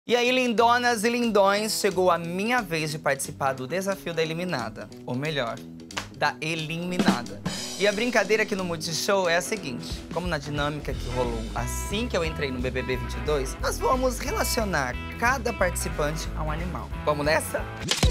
E aí, lindonas e lindões, chegou a minha vez de participar do desafio da eliminada. Ou melhor, da eliminada. E a brincadeira aqui no Multishow é a seguinte. Como na dinâmica que rolou assim que eu entrei no BBB 22, nós vamos relacionar cada participante a um animal. Vamos nessa?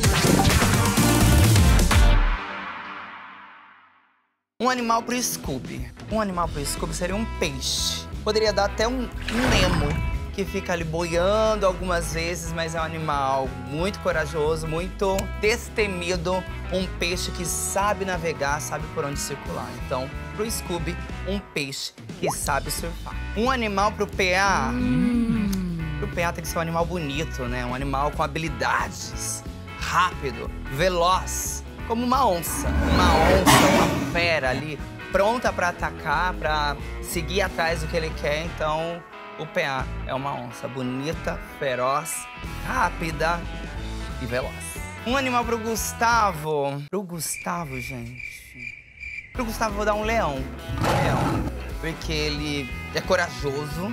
Um animal pro Scooby. Um animal pro Scooby seria um peixe. Poderia dar até um Nemo, que fica ali boiando algumas vezes, mas é um animal muito corajoso, muito destemido, um peixe que sabe navegar, sabe por onde circular. Então, pro Scooby, um peixe que sabe surfar. Um animal pro PA. Pro PA tem que ser um animal bonito, né? Um animal com habilidades, rápido, veloz, como uma onça. Uma onça, uma fera ali, pronta pra atacar, pra seguir atrás do que ele quer. Então, o PA é uma onça bonita, feroz, rápida e veloz. Um animal pro Gustavo. Pro Gustavo, gente. Pro Gustavo eu vou dar um leão. Um leão. Porque ele é corajoso,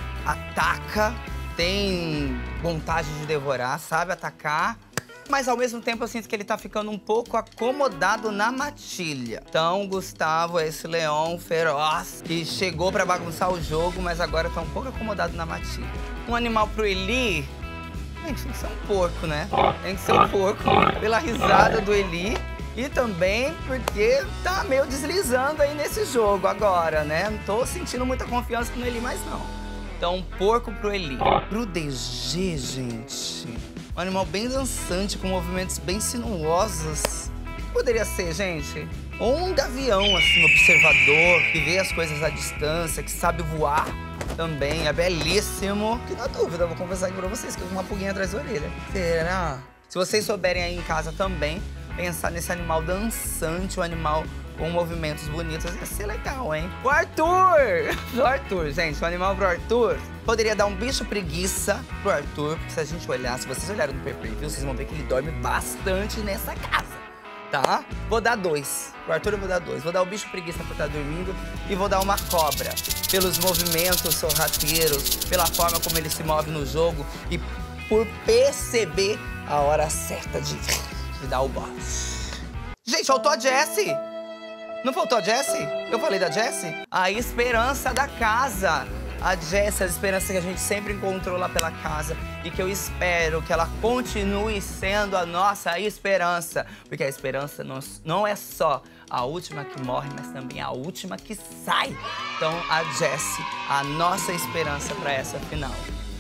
ataca, tem vontade de devorar, sabe atacar. Mas ao mesmo tempo eu sinto que ele tá ficando um pouco acomodado na matilha. Então, Gustavo é esse leão feroz que chegou pra bagunçar o jogo, mas agora tá um pouco acomodado na matilha. Um animal pro Eli. Gente, tem que ser um porco, né? Tem que ser um porco pela risada do Eli. E também porque tá meio deslizando aí nesse jogo agora, né? Não tô sentindo muita confiança no Eli mais não. Então, um porco pro Eli. Pro DG, gente. Um animal bem dançante, com movimentos bem sinuosos. Poderia ser, gente, um gavião, assim, observador, que vê as coisas à distância, que sabe voar também, é belíssimo. Que na dúvida, eu vou confessar aqui pra vocês, que eu com uma pulguinha atrás da orelha. Será? Se vocês souberem aí em casa também, pensar nesse animal dançante, um animal com movimentos bonitos, ia ser legal, hein? O Arthur! O Arthur, gente, o animal pro Arthur. Poderia dar um bicho preguiça pro Arthur, porque se a gente olhar, se vocês olharem no pay-per-view, vocês vão ver que ele dorme bastante nessa casa, tá? Vou dar 2. Pro Arthur eu vou dar 2. Vou dar o bicho preguiça por estar dormindo e vou dar uma cobra. Pelos movimentos sorrateiros, pela forma como ele se move no jogo e por perceber a hora certa de dar o bote. Gente, faltou a Jessie! Não faltou a Jessie? Eu falei da Jessie? A esperança da casa. A Jessie, a esperança que a gente sempre encontrou lá pela casa. E que eu espero que ela continue sendo a nossa esperança. Porque a esperança não é só a última que morre, mas também a última que sai. Então, a Jessie, a nossa esperança para essa final.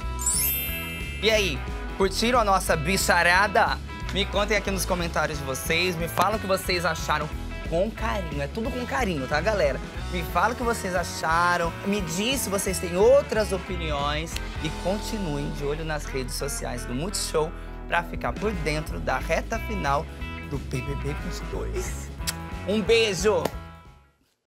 E aí, curtiram a nossa bicharada? Me contem aqui nos comentários de vocês. Me falam o que vocês acharam. Com carinho, é tudo com carinho, tá, galera? Me fala o que vocês acharam, me diz se vocês têm outras opiniões e continuem de olho nas redes sociais do Multishow pra ficar por dentro da reta final do BBB 22. Um beijo!